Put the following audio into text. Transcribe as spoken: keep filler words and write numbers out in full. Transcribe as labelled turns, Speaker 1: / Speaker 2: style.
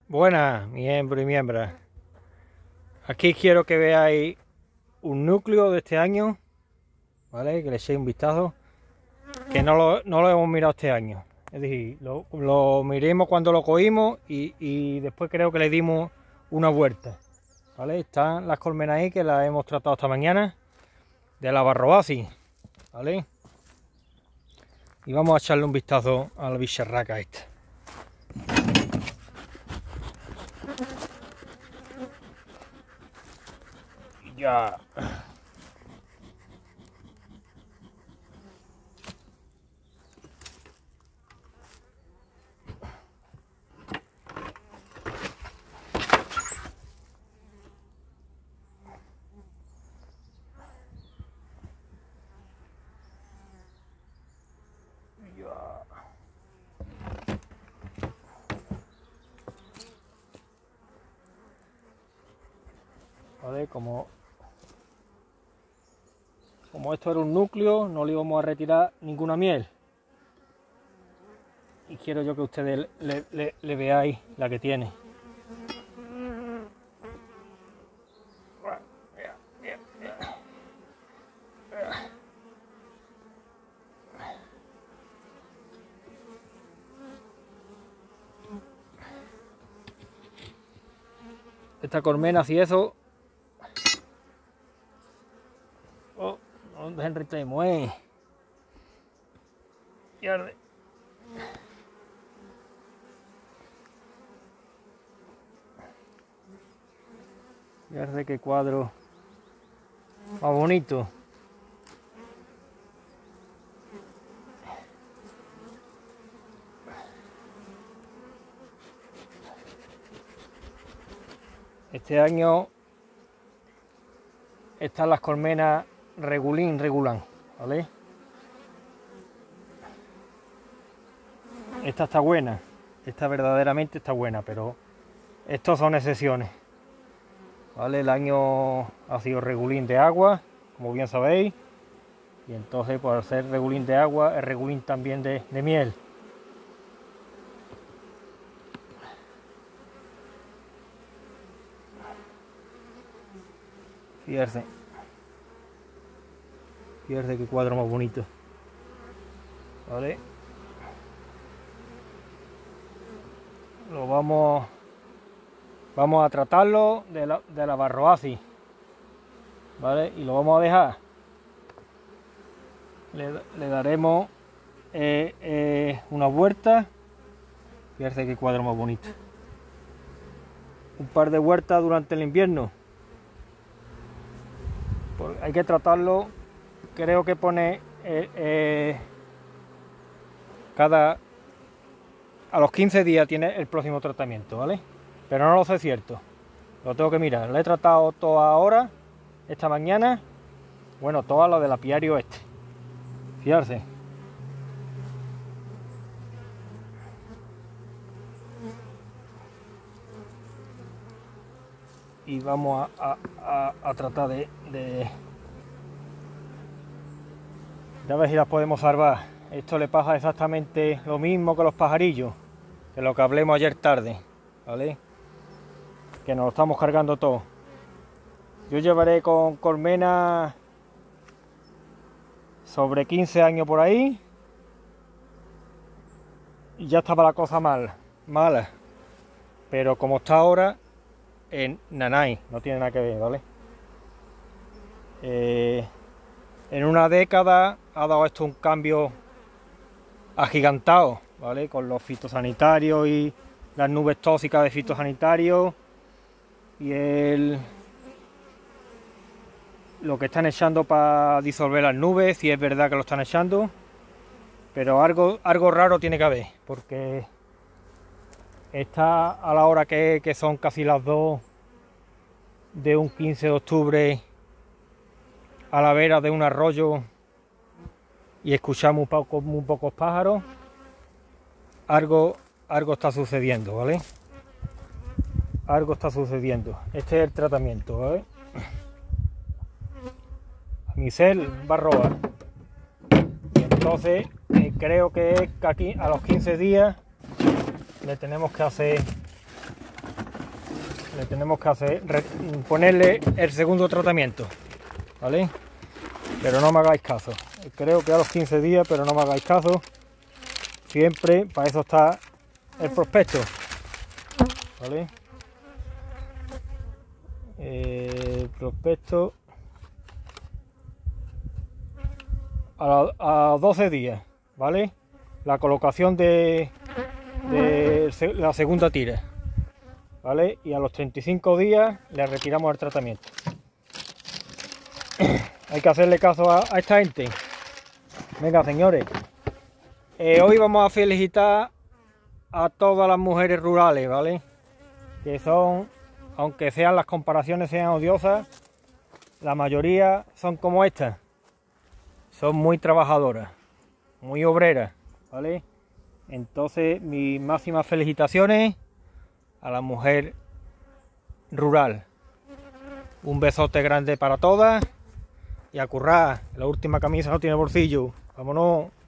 Speaker 1: Buenas, miembros y miembros. Aquí quiero que veáis un núcleo de este año, ¿vale? Que le echéis un vistazo, que no lo, no lo hemos mirado este año. Es decir, lo, lo miremos cuando lo cogimos y, y después creo que le dimos una vuelta, ¿vale? Están las colmenas ahí que las hemos tratado esta mañana, de la Barroaceae, ¿vale? Y vamos a echarle un vistazo a la bicharraca esta. Ya. ¿Vale? Como, como esto era un núcleo, no le íbamos a retirar ninguna miel. Y quiero yo que ustedes le, le, le veáis la que tiene. Esta colmena, si eso... Oh, no dejen retemo, eh. Y arde. Y arde, qué cuadro más bonito. Este año están las colmenas regulín, regulán, ¿vale? Esta está buena, esta verdaderamente está buena, pero estos son excepciones, ¿vale? El año ha sido regulín de agua, como bien sabéis, y entonces por ser regulín de agua es regulín también de, de miel. Fíjense, fíjense qué cuadro más bonito, ¿vale? Lo vamos, vamos a tratarlo de la, de la Barroaceae, ¿vale? Y lo vamos a dejar, le, le daremos eh, eh, una vuelta. Fíjense qué cuadro más bonito, un par de vueltas durante el invierno. Hay que tratarlo, creo que pone eh, eh, cada a los quince días tiene el próximo tratamiento, ¿vale? Pero no lo sé cierto, lo tengo que mirar. Lo he tratado toda ahora, esta mañana, bueno, todas las del apiario este, fijarse. Y vamos a, a, a, a tratar de, de, de a ver si las podemos salvar. Esto le pasa exactamente lo mismo que los pajarillos, de lo que hablemos ayer tarde, ¿vale? Que nos lo estamos cargando todo. Yo llevaré con colmena sobre quince años por ahí, y ya estaba la cosa mal, mala. Pero como está ahora, en nanay, no tiene nada que ver, ¿vale? Eh, en una década ha dado esto un cambio agigantado, ¿vale? Con los fitosanitarios y las nubes tóxicas de fitosanitarios y el lo que están echando para disolver las nubes, si es verdad que lo están echando, pero algo, algo raro tiene que haber, porque está a la hora que, que son casi las dos de un quince de octubre a la vera de un arroyo y escuchamos un poco, muy pocos pájaros. Algo, algo está sucediendo, ¿vale? Algo está sucediendo. Este es el tratamiento, ¿vale? Micel Barroa. Y entonces eh, creo que es que aquí a los quince días le tenemos que hacer le tenemos que hacer ponerle el segundo tratamiento, ¿vale? Pero no me hagáis caso, creo que a los quince días, pero no me hagáis caso. Siempre para eso está el prospecto, ¿vale? El prospecto a, a doce días, ¿vale? La colocación de, de la segunda tira, ¿vale? Y a los treinta y cinco días le retiramos el tratamiento. Hay que hacerle caso a, a esta gente. Venga, señores, eh, hoy vamos a felicitar a todas las mujeres rurales, ¿vale? Que son, aunque sean las comparaciones sean odiosas, la mayoría son como estas. Son muy trabajadoras, muy obreras, ¿vale? Entonces, mis máximas felicitaciones a la mujer rural. Un besote grande para todas y a currar. La última camisa no tiene bolsillo. Vámonos.